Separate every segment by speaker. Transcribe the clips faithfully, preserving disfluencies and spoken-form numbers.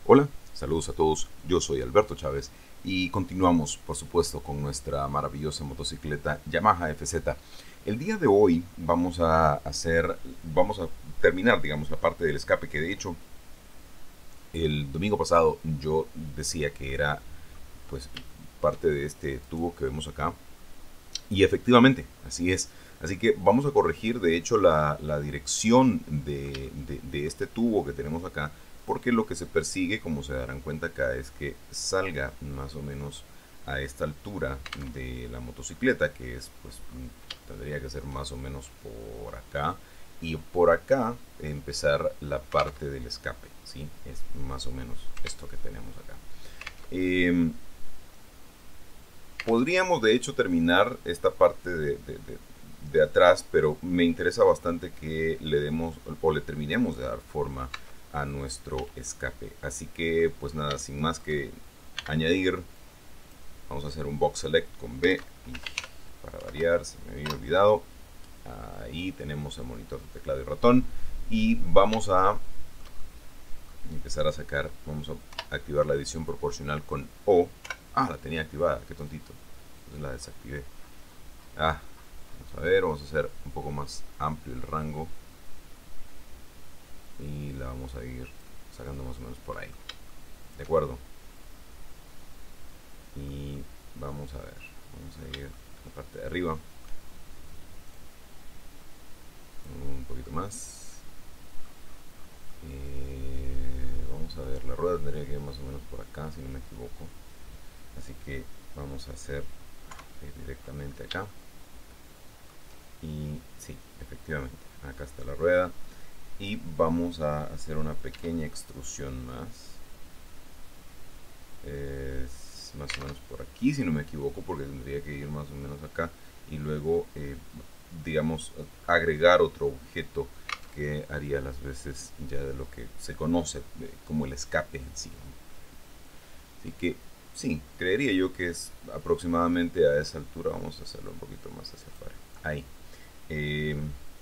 Speaker 1: Hola, saludos a todos, yo soy Alberto Chávez y continuamos por supuesto con nuestra maravillosa motocicleta Yamaha F Z. El día de hoy vamos a hacer, vamos a terminar digamos la parte del escape que de hecho el domingo pasado yo decía que era pues parte de este tubo que vemos acá y efectivamente así es. Así que vamos a corregir de hecho la, la dirección de, de, de este tubo que tenemos acá, porque lo que se persigue, como se darán cuenta acá, es que salga más o menos a esta altura de la motocicleta, que es, pues, tendría que ser más o menos por acá, y por acá empezar la parte del escape, ¿sí? Es más o menos esto que tenemos acá. Eh, Podríamos de hecho terminar esta parte de, de, de, de atrás, pero me interesa bastante que le demos o le terminemos de dar forma a nuestro escape. Así que pues nada, sin más que añadir, vamos a hacer un box select con B y para variar, se me había olvidado. Ahí tenemos el monitor de teclado y ratón y vamos a empezar a sacar, vamos a activar la edición proporcional con O. Ah, la tenía activada, qué tontito. Entonces la desactivé. Ah, vamos a ver, vamos a hacer un poco más amplio el rango y la vamos a ir sacando más o menos por ahí. De acuerdo. Y vamos a ver, vamos a ir a la parte de arriba un poquito más. Eh, vamos a ver, la rueda tendría que ir más o menos por acá, si no me equivoco. Así que vamos a hacer eh, directamente acá. Y sí, efectivamente, acá está la rueda. Y vamos a hacer una pequeña extrusión más. Es más o menos por aquí, si no me equivoco, porque tendría que ir más o menos acá. Y luego, eh, digamos, agregar otro objeto que haría las veces ya de lo que se conoce eh, como el escape en sí. Así que sí, creería yo que es aproximadamente a esa altura. Vamos a hacerlo un poquito más hacia afuera. Ahí. Eh,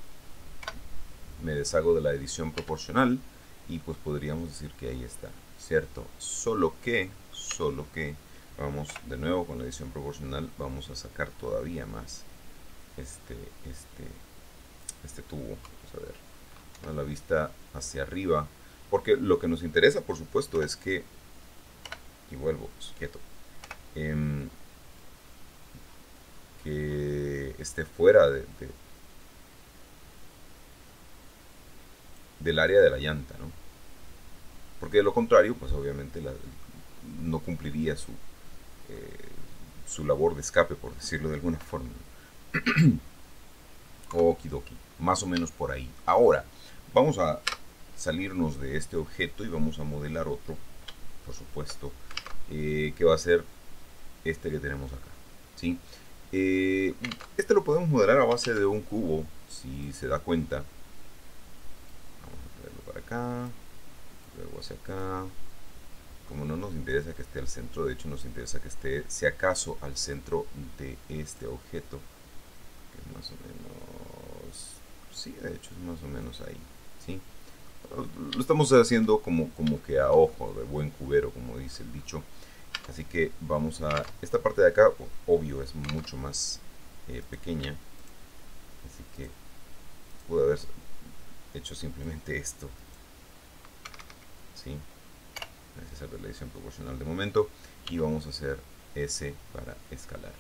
Speaker 1: me deshago de la edición proporcional y pues podríamos decir que ahí está, ¿cierto? Solo que, solo que, vamos de nuevo con la edición proporcional, vamos a sacar todavía más este, este, este tubo. Vamos a ver, a la vista hacia arriba, porque lo que nos interesa, por supuesto, es que, y vuelvo, pues, quieto, em, que esté fuera de, de, del área de la llanta, ¿no? Porque de lo contrario, pues obviamente la, no cumpliría su, eh, su labor de escape, por decirlo de alguna forma. Okidoki, más o menos por ahí. Ahora, vamos a salirnos de este objeto y vamos a modelar otro, por supuesto, eh, que va a ser este que tenemos acá. ¿Sí? Eh, este lo podemos modelar a base de un cubo, si se da cuenta. Vamos a traerlo para acá, luego hacia acá. Como no nos interesa que esté al centro, de hecho nos interesa que esté, si acaso, al centro de este objeto, que es más o menos, sí, de hecho es más o menos ahí, ¿sí? Lo estamos haciendo como, como que a ojo de buen cubero, como dice el dicho. Así que vamos a, esta parte de acá, obvio, es mucho más eh, pequeña, así que pude haber hecho simplemente esto, ¿sí? Gracias a la edición proporcional de momento, y vamos a hacer S para escalar.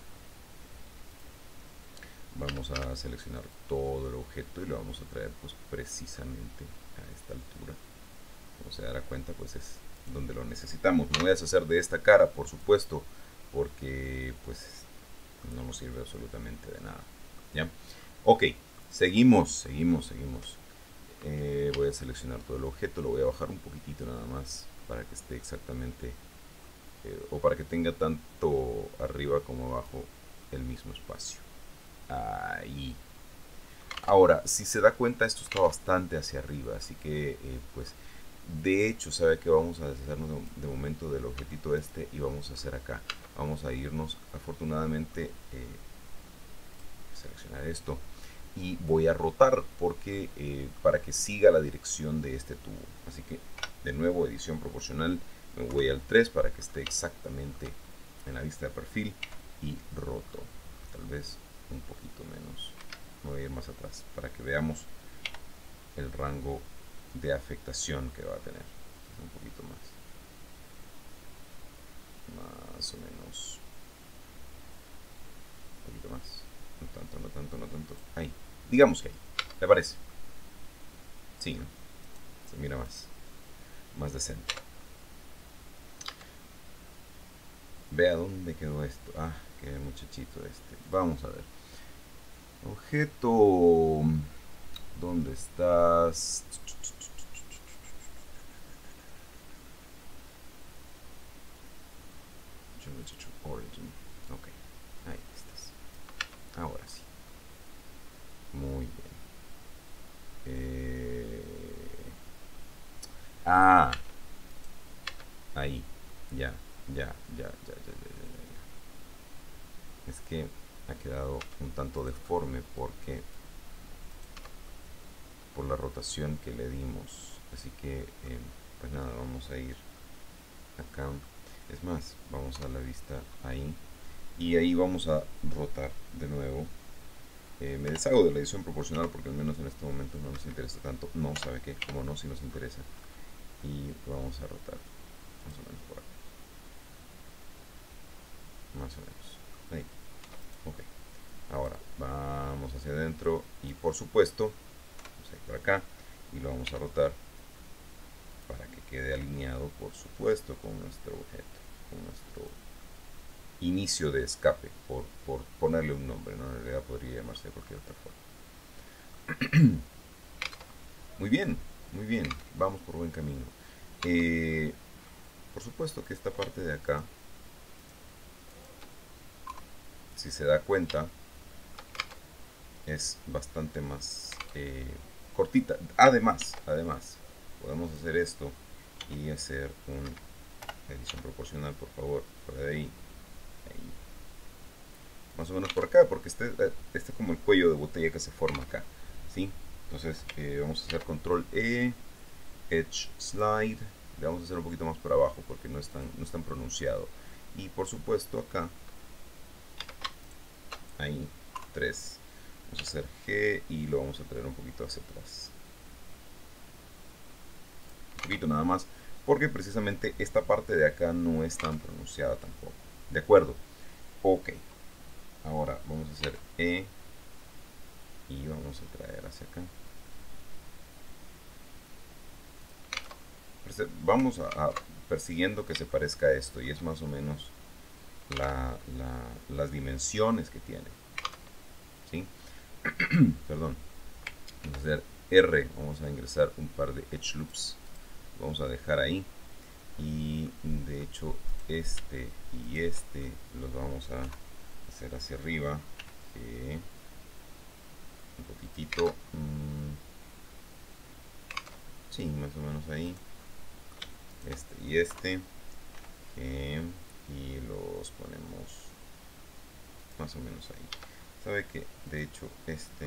Speaker 1: Vamos a seleccionar todo el objeto y lo vamos a traer pues precisamente a esta altura. Como se dará cuenta, pues es donde lo necesitamos. No voy a deshacer de esta cara, por supuesto, porque pues no nos sirve absolutamente de nada. ¿Ya? Ok, seguimos, seguimos, seguimos. Eh, voy a seleccionar todo el objeto, lo voy a bajar un poquitito nada más para que esté exactamente, eh, o para que tenga tanto arriba como abajo el mismo espacio. Ahí. Ahora, si se da cuenta, esto está bastante hacia arriba, así que eh, pues de hecho, sabe que vamos a deshacernos de, de momento del objetito este y vamos a hacer acá. Vamos a irnos, afortunadamente, eh, seleccionar esto y voy a rotar porque eh, para que siga la dirección de este tubo. Así que De nuevo, edición proporcional, me voy al tres para que esté exactamente en la vista de perfil y roto. Tal vez un poquito menos. Me voy a ir más atrás para que veamos el rango de afectación que va a tener. Un poquito más. Más o menos. Un poquito más. No tanto, no tanto, no tanto. Ahí. Digamos que ahí. ¿Le parece? Sí, ¿no? Se mira más. Más decente. Vea dónde quedó esto. Ah, qué muchachito este. Vamos a ver. Objeto. ¿Dónde estás? Origin. Ok, ahí estás. Ahora sí. Muy bien. Eh... Ah, ahí. Ya, ya, ya, ya, ya, ya, ya. Es que ha quedado un tanto deforme porque por la rotación que le dimos. Así que, eh, pues nada, vamos a ir acá. Es más, vamos a la vista ahí. Y ahí vamos a rotar de nuevo. Eh, me deshago de la edición proporcional porque al menos en este momento no nos interesa tanto. No, ¿sabe qué? Como no, si nos interesa. Y vamos a rotar más o menos por acá. Más o menos. Ahí. Ok. Ahora vamos hacia adentro y por supuesto, vamos a ir por acá y lo vamos a rotar para que quede alineado, por supuesto, con nuestro objeto, con nuestro inicio de escape, por, por ponerle un nombre, ¿no? En realidad podría llamarse de cualquier otra forma. Muy bien, muy bien, vamos por buen camino. Eh, por supuesto que esta parte de acá, si se da cuenta, es bastante más eh, cortita. Además, además, podemos hacer esto y hacer una edición proporcional, por favor, por ahí, ahí. Más o menos por acá, porque este, este es como el cuello de botella que se forma acá, ¿sí? Entonces eh, vamos a hacer control E, Edge Slide, le vamos a hacer un poquito más por abajo porque no es tan, no es tan pronunciado. Y por supuesto acá, ahí, tres. Vamos a hacer G y lo vamos a traer un poquito hacia atrás. Un poquito nada más, porque precisamente esta parte de acá no es tan pronunciada tampoco. ¿De acuerdo? Ok. Ahora vamos a hacer E y vamos a traer hacia acá. Vamos a, a persiguiendo que se parezca a esto y es más o menos la, la, las dimensiones que tiene. ¿Sí? Perdón. Vamos a hacer R, vamos a ingresar un par de edge loops. Vamos a dejar ahí. Y de hecho este y este los vamos a hacer hacia arriba. Eh, un poquitito. Mmm, sí, más o menos ahí. Este y este. Eh, y los ponemos más o menos ahí. Sabe que de hecho este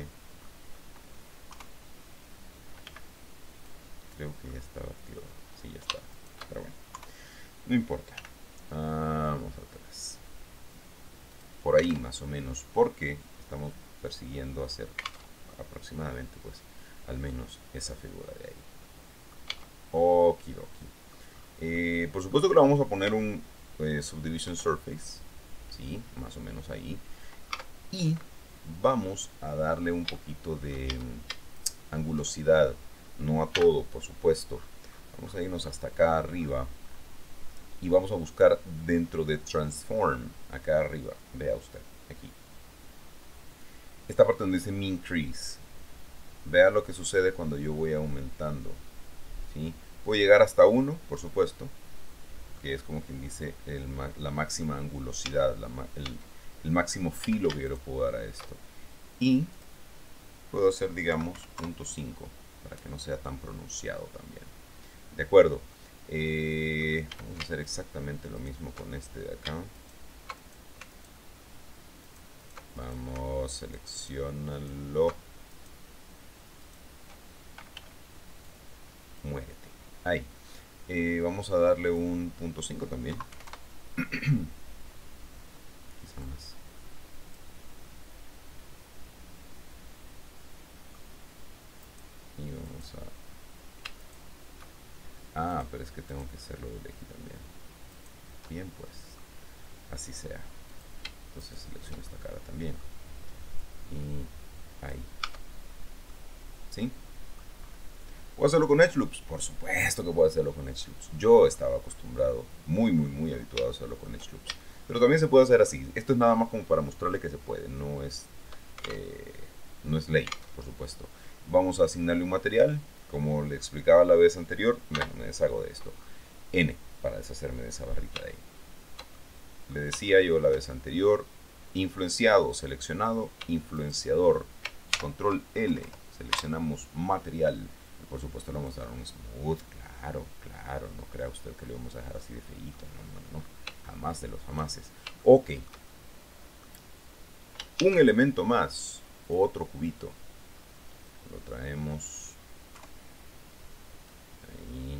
Speaker 1: creo que ya estaba activado. Sí, ya está. Pero bueno, no importa. Vamos atrás. Por ahí más o menos, porque estamos persiguiendo hacer aproximadamente, pues, al menos esa figura de ahí. Okidoki. Eh, por supuesto que le vamos a poner un eh, Subdivision Surface. Sí, más o menos ahí. Y vamos a darle un poquito de angulosidad, no a todo, por supuesto. Vamos a irnos hasta acá arriba y vamos a buscar dentro de Transform, acá arriba, vea usted, aquí. Esta parte donde dice Mean Crease, vea lo que sucede cuando yo voy aumentando, ¿sí? Puedo llegar hasta uno, por supuesto, que es como quien dice el, la máxima angulosidad, la, el, el máximo filo que yo le puedo dar a esto. Y puedo hacer, digamos, punto cinco para que no sea tan pronunciado también. De acuerdo. Eh, vamos a hacer exactamente lo mismo con este de acá. Vamos, seleccionalo. Muévete. Ahí. Eh, vamos a darle un punto cinco también. Quizá más. Y vamos a... Ah, pero es que tengo que hacerlo de aquí también. Bien, pues. Así sea. Entonces selecciono esta cara también. Y ahí. ¿Sí? ¿Puedo hacerlo con Edge Loops? Por supuesto que puedo hacerlo con Edge Loops. Yo estaba acostumbrado, muy, muy, muy habituado a hacerlo con Edge Loops. Pero también se puede hacer así. Esto es nada más como para mostrarle que se puede. No es, eh, no es ley, por supuesto. Vamos a asignarle un material. Como le explicaba la vez anterior, bueno, me deshago de esto. N, para deshacerme de esa barrita de ahí. Le decía yo la vez anterior, influenciado, seleccionado, influenciador. Control L, seleccionamos material. Por supuesto le vamos a dar un smooth, claro, claro, no crea usted que le vamos a dejar así de feíto, no, no, no, jamás de los jamases. Ok, un elemento más, otro cubito, lo traemos ahí,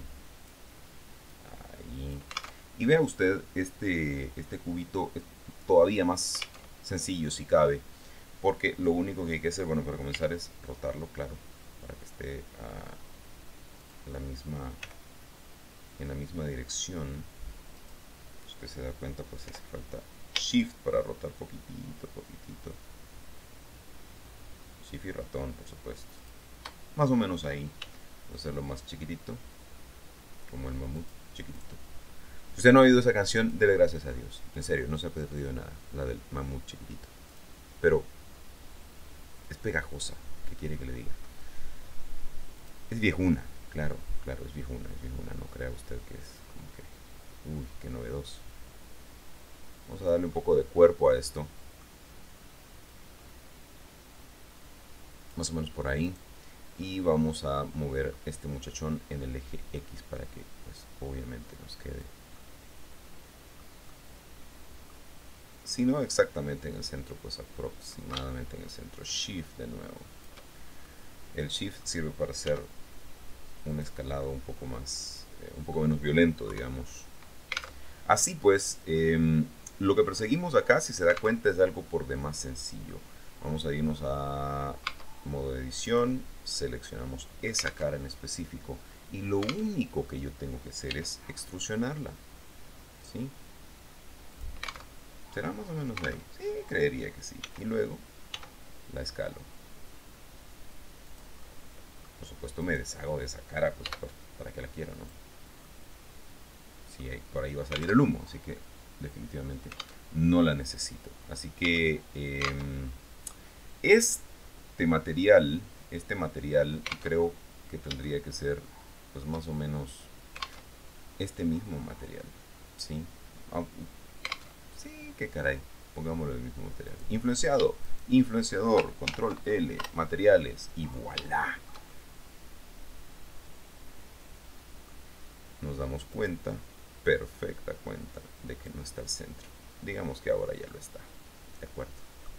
Speaker 1: ahí, y vea usted este, este cubito es todavía más sencillo si cabe, porque lo único que hay que hacer, bueno, para comenzar es rotarlo, claro, para que esté a la misma en la misma dirección. Si usted se da cuenta, pues hace falta Shift para rotar poquitito, poquitito. Shift y ratón, por supuesto. Más o menos ahí. Voy a hacerlo más chiquitito, como el mamut chiquitito. Si usted no ha oído esa canción, dele gracias a Dios. En serio, no se ha perdido nada, la del mamut chiquitito. Pero es pegajosa, ¿qué quiere que le diga? Es viejuna, claro, claro, es viejuna, es viejuna. No crea usted que es como que, uy, qué novedoso. Vamos a darle un poco de cuerpo a esto. Más o menos por ahí. Y vamos a mover este muchachón en el eje X para que, pues, obviamente nos quede. Si no exactamente en el centro, pues aproximadamente en el centro. Shift de nuevo. El Shift sirve para hacer un escalado un poco más, eh, un poco menos violento, digamos. Así pues, eh, lo que perseguimos acá, si se da cuenta, es algo por demás sencillo. Vamos a irnos a modo de edición, seleccionamos esa cara en específico y lo único que yo tengo que hacer es extrusionarla. ¿Sí? ¿Será más o menos ahí? Sí, creería que sí. Y luego la escalo. Por supuesto me deshago de esa cara, pues para que la quiero, ¿no? Sí, por ahí va a salir el humo, así que definitivamente no la necesito. Así que eh, este material, este material creo que tendría que ser pues más o menos este mismo material, ¿sí? Ah, sí, qué caray, pongámoslo el mismo material. Influenciado, influenciador, control L, materiales y voilà. Nos damos cuenta, perfecta cuenta, de que no está al centro. Digamos que ahora ya lo está, ¿de acuerdo?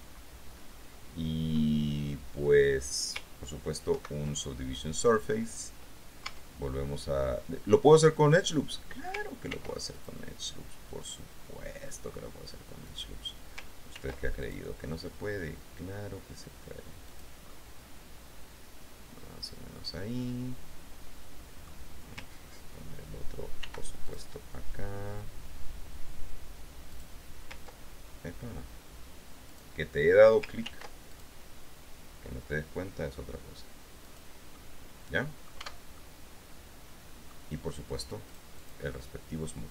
Speaker 1: Y pues, por supuesto, un Subdivision Surface. Volvemos a... ¿Lo puedo hacer con Edge Loops? Claro que lo puedo hacer con Edge Loops, por supuesto que lo puedo hacer con Edge Loops. ¿Usted que ha creído que no se puede? Claro que se puede. Más o menos ahí. Poner el otro, por supuesto, acá. Epa. Que te he dado clic. Que no te des cuenta es otra cosa. ¿Ya? Y por supuesto el respectivo smooth.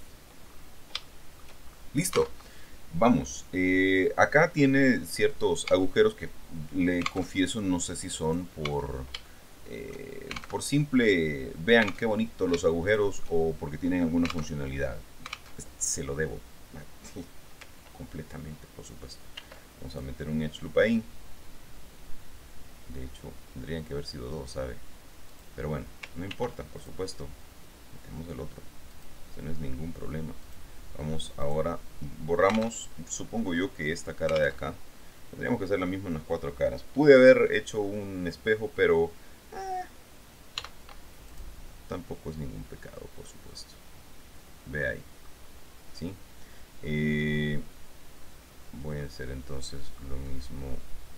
Speaker 1: Listo, vamos. Eh, acá tiene ciertos agujeros que le confieso no sé si son por eh, por simple vean qué bonito los agujeros o porque tienen alguna funcionalidad. Se lo debo completamente, por supuesto. Vamos a meter un edge loop ahí. De hecho tendrían que haber sido dos, ¿sabe? Pero bueno, no importa, por supuesto. Metemos el otro, eso no es ningún problema. Vamos ahora, borramos, supongo yo que esta cara de acá, tendríamos que hacer la misma en las cuatro caras. Pude haber hecho un espejo, pero eh, tampoco es ningún pecado, por supuesto. Ve ahí, ¿sí? Eh, voy a hacer entonces lo mismo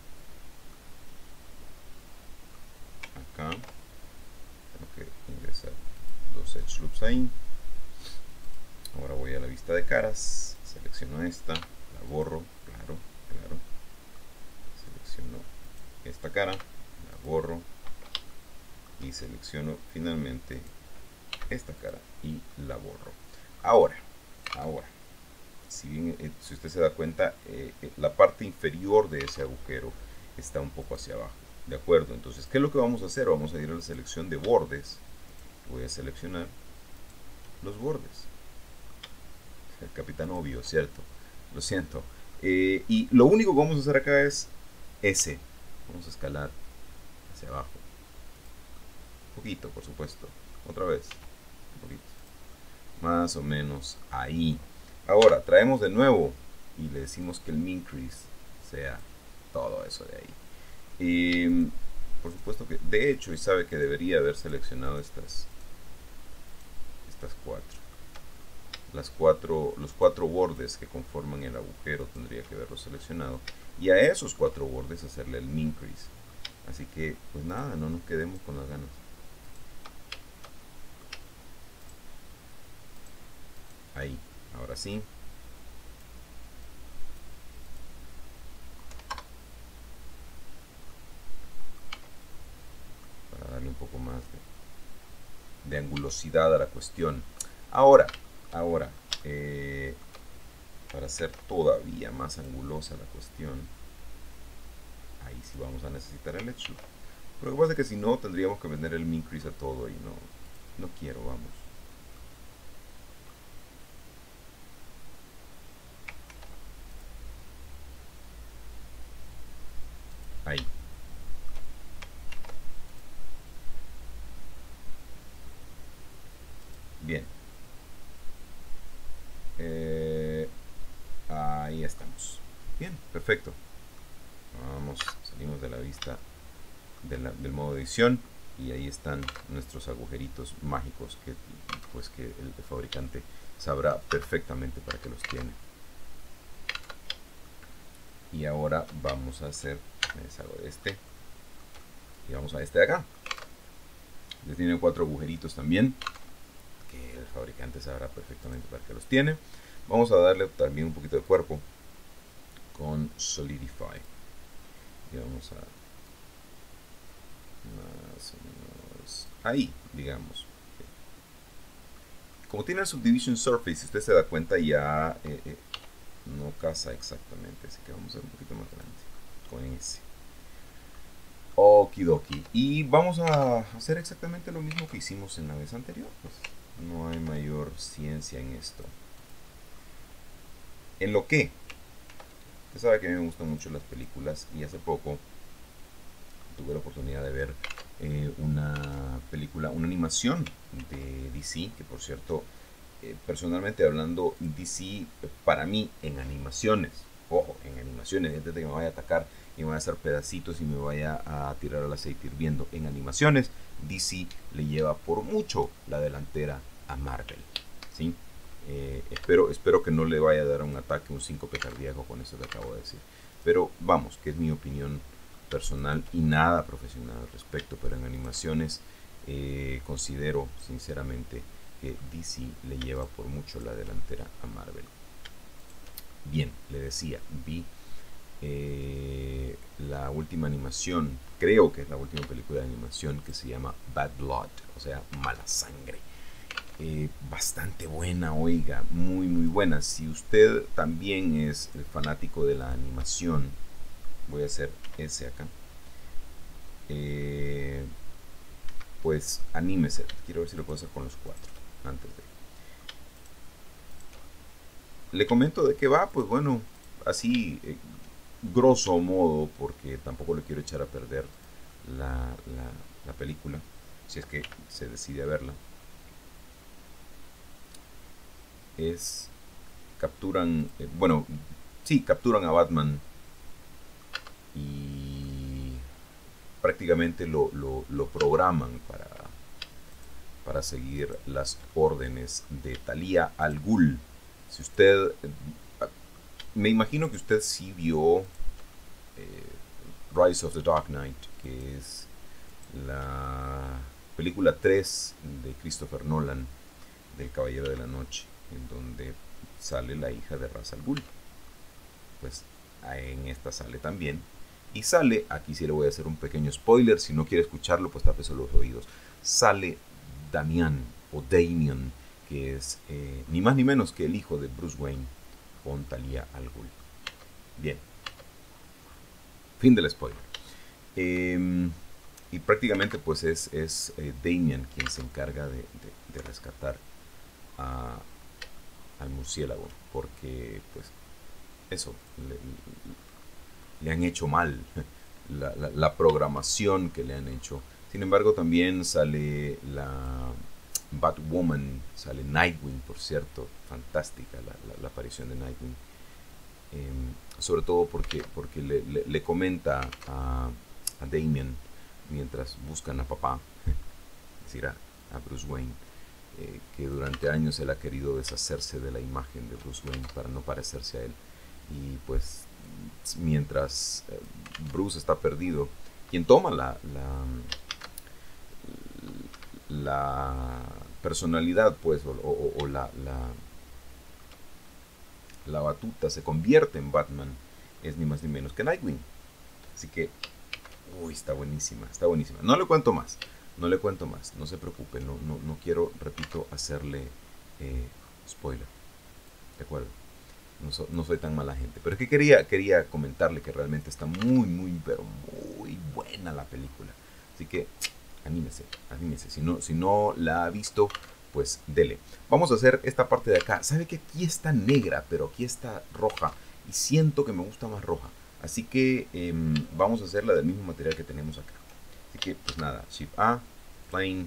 Speaker 1: acá. Tengo que ingresar dos edge loops ahí. Ahora voy a la vista de caras, selecciono esta, la borro, claro, claro. Selecciono esta cara, la borro y selecciono finalmente esta cara y la borro. Ahora, ahora, si bien, eh, si usted se da cuenta, eh, eh, la parte inferior de ese agujero está un poco hacia abajo. De acuerdo, entonces, ¿qué es lo que vamos a hacer? Vamos a ir a la selección de bordes. Voy a seleccionar los bordes. El capitán obvio, ¿cierto? Lo siento. Eh, y lo único que vamos a hacer acá es S. Vamos a escalar hacia abajo. Un poquito, por supuesto. Otra vez. Un poquito. Más o menos ahí. Ahora, traemos de nuevo y le decimos que el min-crease sea todo eso de ahí. Y por supuesto que, de hecho, y sabe que debería haber seleccionado estas, estas cuatro. Las cuatro, los cuatro bordes que conforman el agujero tendría que haberlo seleccionado. Y a esos cuatro bordes hacerle el min-crease. Así que, pues nada, no nos quedemos con las ganas. Ahí, ahora sí. Para darle un poco más de, de angulosidad a la cuestión. Ahora, ahora, eh, para hacer todavía más angulosa la cuestión, ahí sí vamos a necesitar el edge loop. Pero lo que pasa es que si no, tendríamos que vender el min-crease a todo y no, no quiero, vamos. Ahí. Bien. Eh, ahí estamos. Bien, perfecto. Vamos, salimos de la vista de la, del modo edición y ahí están nuestros agujeritos mágicos que pues que el, el fabricante sabrá perfectamente para qué los tiene. Y ahora vamos a hacer, me deshago de este y vamos a este de acá. Este tiene cuatro agujeritos también que el fabricante sabrá perfectamente para qué los tiene. Vamos a darle también un poquito de cuerpo con Solidify y vamos a más o menos ahí, digamos. Como tiene el Subdivision Surface, si usted se da cuenta, ya eh, eh, no casa exactamente, así que vamos a hacer un poquito más grande con ese. Okidoki. Y vamos a hacer exactamente lo mismo que hicimos en la vez anterior. Pues no hay mayor ciencia en esto. En lo que, usted sabe que a mí me gustan mucho las películas y hace poco tuve la oportunidad de ver eh, una película, una animación de D C, que por cierto, eh, personalmente hablando, D C para mí en animaciones, ojo, en animaciones, antes de que me vaya a atacar y me vaya a hacer pedacitos y me vaya a tirar al aceite hirviendo, en animaciones, D C le lleva por mucho la delantera a Marvel, ¿sí? Eh, espero, espero que no le vaya a dar un ataque, un síncope cardíaco con eso que acabo de decir, pero vamos, que es mi opinión personal y nada profesional al respecto, pero en animaciones eh, considero sinceramente que D C le lleva por mucho la delantera a Marvel. Bien, le decía, vi eh, la última animación, creo que es la última película de animación, que se llama Bad Blood, o sea, Mala Sangre. Eh, bastante buena, oiga, muy muy buena. Si usted también es el fanático de la animación, voy a hacer ese acá, eh, pues anímese. Quiero ver si lo puedo hacer con los cuatro antes de, le comento de qué va. Pues bueno, así eh, grosso modo, porque tampoco le quiero echar a perder la, la, la película si es que se decide a verla. Es capturan eh, bueno, sí, capturan a Batman y prácticamente lo, lo, lo programan para, para seguir las órdenes de Talia al Ghul. Si usted, me imagino que usted sí vio eh, Rise of the Dark Knight, que es la película tres de Christopher Nolan, del Caballero de la Noche, en donde sale la hija de Ra's al Ghul. Pues en esta sale también. Y sale, aquí sí le voy a hacer un pequeño spoiler, si no quiere escucharlo, pues tápese los oídos. Sale Damian o Damien, que es eh, ni más ni menos que el hijo de Bruce Wayne con Talia al Ghul. Bien. Fin del spoiler. Eh, y prácticamente pues es, es eh, Damian quien se encarga de, de, de rescatar a, al murciélago, porque pues eso, le, le han hecho mal la, la, la programación que le han hecho. Sin embargo, también sale la Batwoman, sale Nightwing, por cierto, fantástica la, la, la aparición de Nightwing. Eh, sobre todo porque, porque le, le, le comenta a, a Damian, mientras buscan a papá, es decir, a, a Bruce Wayne, eh, que durante años él ha querido deshacerse de la imagen de Bruce Wayne para no parecerse a él. Y pues mientras eh, Bruce está perdido, quien toma la, la, la personalidad, pues, o, o, o la, la, la batuta se convierte en Batman, es ni más ni menos que Nightwing. Así que, uy, está buenísima, está buenísima. No le cuento más, no le cuento más, no se preocupe, no, no, no quiero, repito, hacerle eh, spoiler, ¿de acuerdo? No, so, no soy tan mala gente. Pero es que quería, quería comentarle que realmente está muy, muy, pero muy buena la película. Así que anímese, anímese. Si no, si no la ha visto, pues dele. Vamos a hacer esta parte de acá. ¿Sabe que aquí está negra, pero aquí está roja? Y siento que me gusta más roja. Así que eh, vamos a hacerla del mismo material que tenemos acá. Así que, pues nada, Shift A, Plane.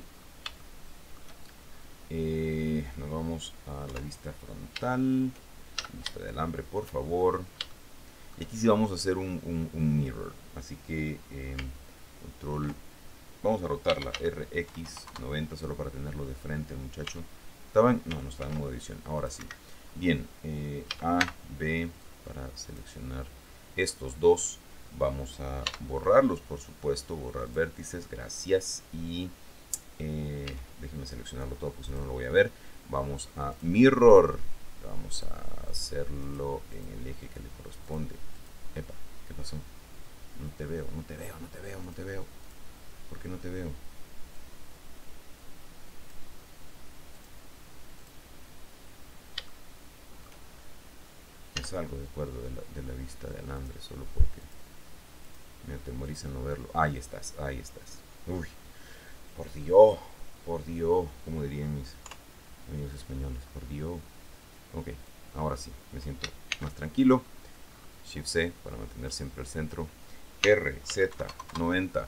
Speaker 1: Eh, nos vamos a la vista frontal. Vista del alambre, por favor. Y aquí sí vamos a hacer un, un, un mirror. Así que eh, control. Vamos a rotar la R X noventa solo para tenerlo de frente, muchacho. ¿Estaban? No, no estaba en modo edición. Ahora sí. Bien. Eh, A, B para seleccionar estos dos. Vamos a borrarlos, por supuesto. Borrar vértices. Gracias. Y eh, déjenme seleccionarlo todo, porque si no, no lo voy a ver. Vamos a mirror. Vamos a hacerlo en el eje que le corresponde. Epa, ¿qué pasó? No te veo, no te veo, no te veo, no te veo. ¿Por qué no te veo? Me salgo de acuerdo de la, de la vista de alambre solo porque me atemoriza no verlo. Ahí estás, ahí estás. Uy, por Dios, por Dios, como dirían mis amigos españoles, por Dios. Ok, ahora sí, me siento más tranquilo. Shift C para mantener siempre el centro. R, Z, noventa.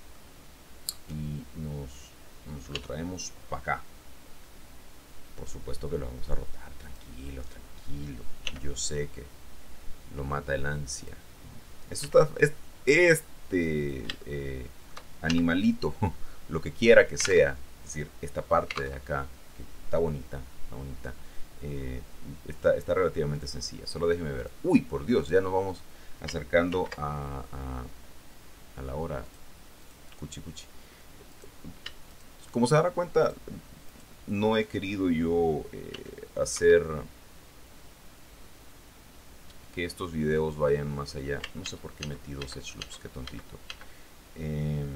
Speaker 1: Y nos, nos lo traemos para acá. Por supuesto que lo vamos a rotar. Tranquilo, tranquilo. Yo sé que lo mata el ansia. Eso está, es, este eh, animalito, lo que quiera que sea, es decir, esta parte de acá, que está bonita, está bonita. Eh, está, está relativamente sencilla. Solo déjeme ver. Uy, por Dios, ya nos vamos acercando a, a, a la hora cuchi cuchi. Como se dará cuenta, no he querido yo eh, hacer que estos videos vayan más allá. No sé por qué metí dos edge loops, qué tontito. Eh,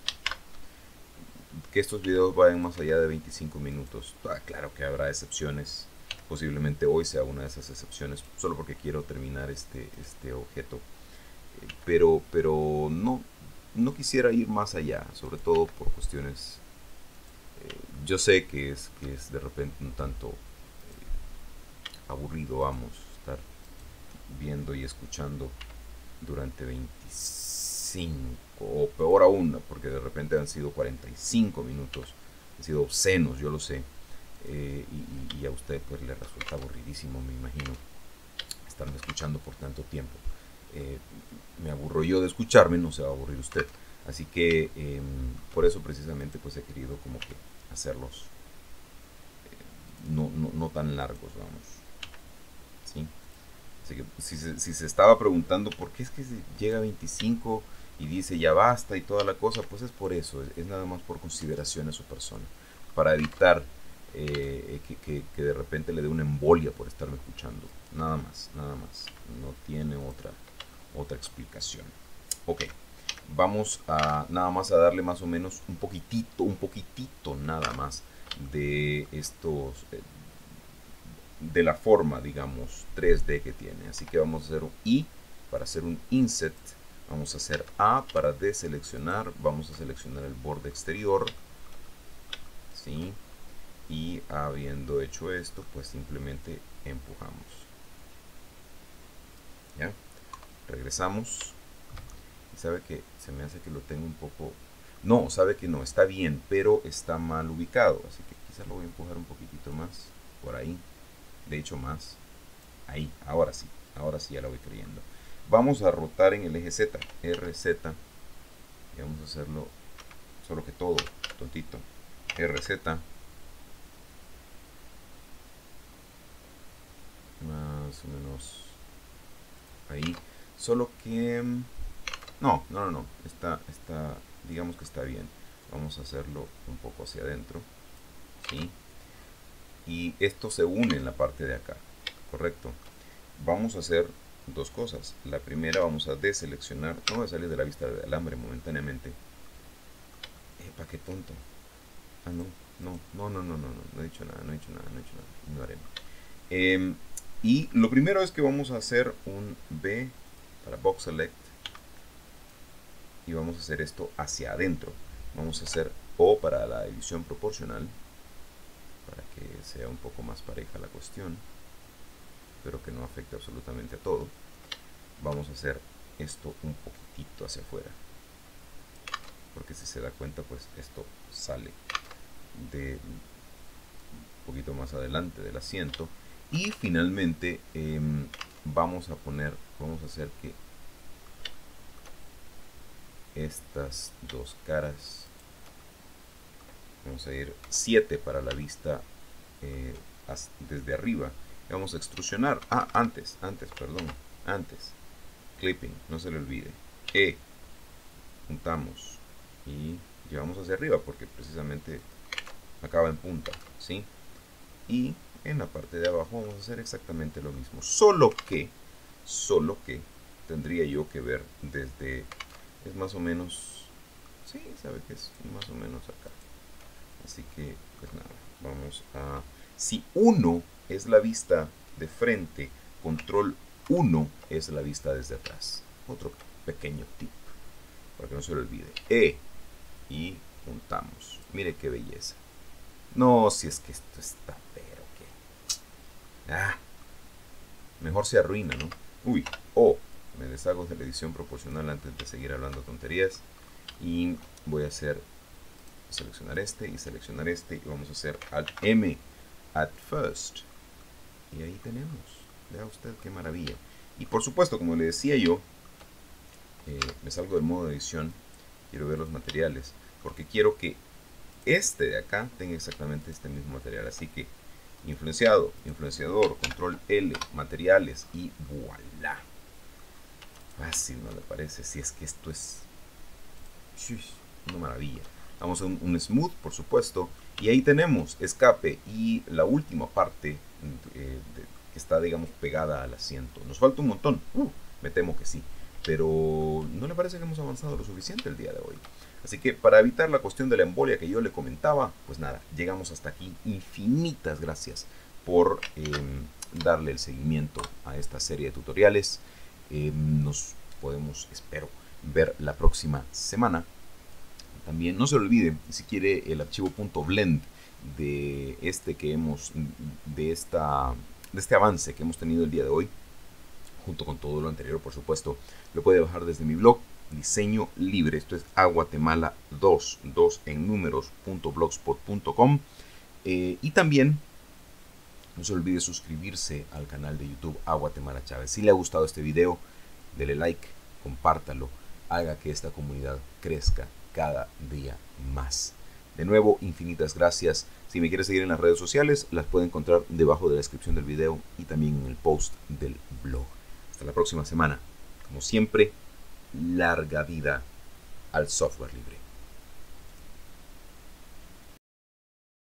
Speaker 1: que estos videos vayan más allá de veinticinco minutos. Ah, claro que habrá excepciones. Posiblemente hoy sea una de esas excepciones, solo porque quiero terminar este, este objeto. Eh, pero pero no, no quisiera ir más allá, sobre todo por cuestiones... Eh, yo sé que es, que es de repente un tanto eh, aburrido, vamos, estar viendo y escuchando durante veinticinco, o peor aún, porque de repente han sido cuarenta y cinco minutos, han sido obscenos, yo lo sé. Eh, y, y a usted pues le resulta aburridísimo, me imagino, estarme escuchando por tanto tiempo. Eh, me aburro yo de escucharme, no se va a aburrir usted. Así que eh, por eso precisamente pues he querido como que hacerlos eh, no, no, no tan largos, vamos. ¿Sí? Así que si se, si se estaba preguntando por qué es que llega a veinticinco y dice ya basta y toda la cosa, pues es por eso, es, es nada más por consideración a su persona, para evitar eh, que, que, que de repente le dé una embolia por estarme escuchando. Nada más, nada más. No tiene otra, otra explicación. Ok, vamos a nada más a darle más o menos un poquitito, un poquitito nada más de estos, eh, de la forma, digamos, tres D que tiene. Así que vamos a hacer un I para hacer un inset. Vamos a hacer A para deseleccionar. Vamos a seleccionar el borde exterior. ¿Sí? Y habiendo hecho esto, pues simplemente empujamos. ¿Ya? Regresamos. Y sabe que se me hace que lo tengo un poco... No, sabe que no, está bien, pero está mal ubicado. Así que quizás lo voy a empujar un poquitito más. Por ahí. De hecho más. Ahí, ahora sí. Ahora sí ya lo voy creyendo. Vamos a rotar en el eje Z. R Z. Y vamos a hacerlo solo que todo, tontito. R Z. Más o menos ahí. Solo que... No, no, no, no. Está, está, digamos que está bien. Vamos a hacerlo un poco hacia adentro. ¿Sí? Y esto se une en la parte de acá. Correcto. Vamos a hacer dos cosas. La primera, vamos a deseleccionar. No voy a salir de la vista del alambre momentáneamente. Epa, qué tonto. Ah, no, no, no, no, no, no, no, no he dicho nada, no he dicho nada, no he dicho nada. Ignoremos. Eh, y lo primero es que vamos a hacer un B para Box Select. Y vamos a hacer esto hacia adentro. Vamos a hacer O para la división proporcional, para que sea un poco más pareja la cuestión, pero que no afecte absolutamente a todo. Vamos a hacer esto un poquitito hacia afuera, porque si se da cuenta, pues esto sale de un poquito más adelante del asiento. Y finalmente eh, vamos a poner, vamos a hacer que estas dos caras, vamos a ir siete para la vista eh, desde arriba. Y vamos a extrusionar. Ah, antes, antes, perdón, antes. Clipping, no se le olvide. E, juntamos y llevamos hacia arriba porque precisamente acaba en punta, ¿sí? Y en la parte de abajo vamos a hacer exactamente lo mismo. Solo que, solo que tendría yo que ver desde, es más o menos, sí, sabe que es más o menos acá. Así que, pues nada, vamos a... Si uno es la vista de frente, control uno es la vista desde atrás. Otro pequeño tip, para que no se lo olvide. E, y juntamos. Mire qué belleza. No, si es que esto está, pero que... Ah, mejor se arruina, ¿no? Uy, O, me deshago de la edición proporcional antes de seguir hablando tonterías. Y voy a hacer... seleccionar este y seleccionar este y vamos a hacer Alt M at first y ahí tenemos, vea usted qué maravilla. Y por supuesto, como le decía yo, eh, me salgo del modo de edición, quiero ver los materiales porque quiero que este de acá tenga exactamente este mismo material, así que influenciado, influenciador, control L, materiales y voilà. Fácil, ¿no le parece? Si es que esto es una maravilla. Vamos a un, un smooth, por supuesto, y ahí tenemos escape y la última parte eh, de, que está, digamos, pegada al asiento. Nos falta un montón, uh, me temo que sí, pero no le parece que hemos avanzado lo suficiente el día de hoy. Así que para evitar la cuestión de la embolia que yo le comentaba, pues nada, llegamos hasta aquí. Infinitas gracias por eh, darle el seguimiento a esta serie de tutoriales. Eh, nos podemos, espero, ver la próxima semana. También no se lo olvide, si quiere el archivo .blend de este que hemos de esta de este avance que hemos tenido el día de hoy, junto con todo lo anterior, por supuesto, lo puede bajar desde mi blog Diseño Libre. Esto es a guatemala dos, dos en números punto blogspot punto com. Eh, y también no se olvide suscribirse al canal de YouTube A Guatemala Chávez. Si le ha gustado este video, dele like, compártalo, haga que esta comunidad crezca cada día más. De nuevo, infinitas gracias. Si me quieres seguir en las redes sociales, las puedes encontrar debajo de la descripción del video y también en el post del blog. Hasta la próxima semana. Como siempre, larga vida al software libre.